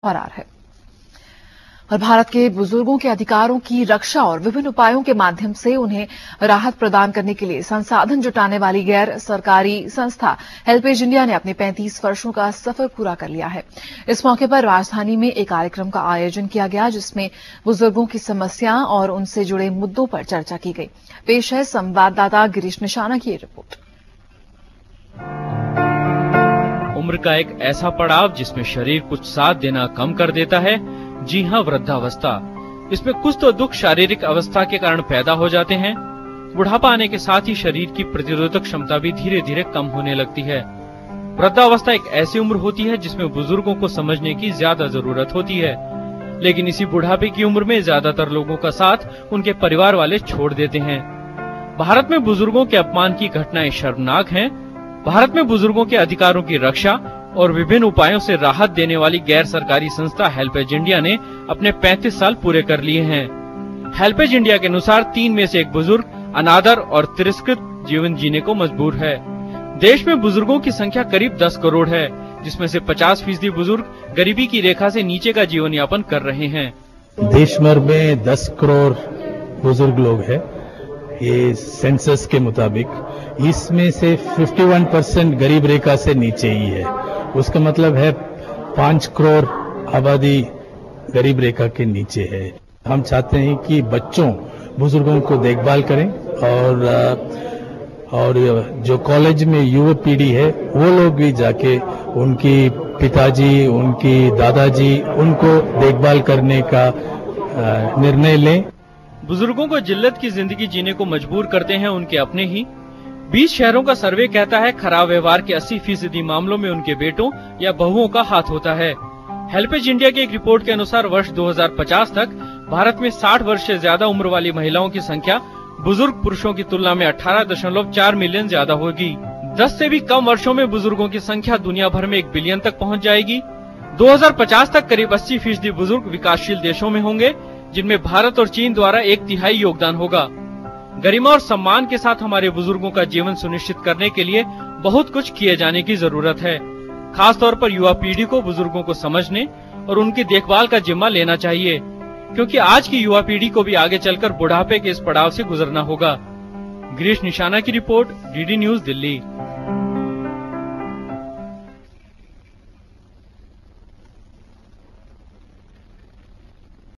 फरार है। और भारत के बुजुर्गों के अधिकारों की रक्षा और विभिन्न उपायों के माध्यम से उन्हें राहत प्रदान करने के लिए संसाधन जुटाने वाली गैर सरकारी संस्था हेल्पेज इंडिया ने अपने 35 वर्षों का सफर पूरा कर लिया है। इस मौके पर राजधानी में एक कार्यक्रम का आयोजन किया गया, जिसमें बुजुर्गों की समस्या और उनसे जुड़े मुद्दों पर चर्चा की गई। पेश है संवाददाता गिरीश निशाना की रिपोर्ट। उम्र का एक ऐसा पड़ाव जिसमें शरीर कुछ साथ देना कम कर देता है। जी हाँ, वृद्धावस्था। इसमें कुछ तो दुख शारीरिक अवस्था के कारण पैदा हो जाते हैं। बुढ़ापा आने के साथ ही शरीर की प्रतिरोधक क्षमता भी धीरे धीरे कम होने लगती है। वृद्धावस्था एक ऐसी उम्र होती है जिसमें बुजुर्गों को समझने की ज्यादा जरूरत होती है, लेकिन इसी बुढ़ापे की उम्र में ज्यादातर लोगों का साथ उनके परिवार वाले छोड़ देते हैं। भारत में बुजुर्गों के अपमान की घटनाएं शर्मनाक हैं। भारत में बुजुर्गों के अधिकारों की रक्षा और विभिन्न उपायों से राहत देने वाली गैर सरकारी संस्था हेल्पेज इंडिया ने अपने 35 साल पूरे कर लिए हैं। हेल्पेज इंडिया के अनुसार 3 में से 1 बुजुर्ग अनादर और तिरस्कृत जीवन जीने को मजबूर है। देश में बुजुर्गों की संख्या करीब 10 करोड़ है, जिसमें से 50% बुजुर्ग गरीबी की रेखा से नीचे का जीवन यापन कर रहे हैं। देश भर में 10 करोड़ बुजुर्ग लोग हैं, ये सेंसस के मुताबिक। इसमें से 51% गरीब रेखा से नीचे ही है। उसका मतलब है 5 करोड़ आबादी गरीब रेखा के नीचे है। हम चाहते हैं कि बच्चों बुजुर्गों को देखभाल करें और जो कॉलेज में युवा पीढ़ी है वो लोग भी जाके उनकी पिताजी, उनकी दादाजी, उनको देखभाल करने का निर्णय लें। बुजुर्गों को जिल्लत की जिंदगी जीने को मजबूर करते हैं उनके अपने ही। 20 शहरों का सर्वे कहता है खराब व्यवहार के 80% मामलों में उनके बेटों या बहुओं का हाथ होता है। हेल्पेज इंडिया की एक रिपोर्ट के अनुसार वर्ष 2050 तक भारत में 60 वर्ष से ज्यादा उम्र वाली महिलाओं की संख्या बुजुर्ग पुरुषों की तुलना में 18.4 मिलियन ज्यादा होगी। 10 से भी कम वर्षों में बुजुर्गों की संख्या दुनिया भर में 1 बिलियन तक पहुँच जाएगी। 2050 तक करीब 80% बुजुर्ग विकासशील देशों में होंगे, जिनमें भारत और चीन द्वारा 1/3 योगदान होगा। गरिमा और सम्मान के साथ हमारे बुजुर्गों का जीवन सुनिश्चित करने के लिए बहुत कुछ किए जाने की जरूरत है। खास तौर पर युवा पीढ़ी को बुजुर्गों को समझने और उनकी देखभाल का जिम्मा लेना चाहिए, क्योंकि आज की युवा पीढ़ी को भी आगे चलकर बुढ़ापे के इस पड़ाव से गुजरना होगा। गिरीश निशाना की रिपोर्ट, डीडी न्यूज, दिल्ली।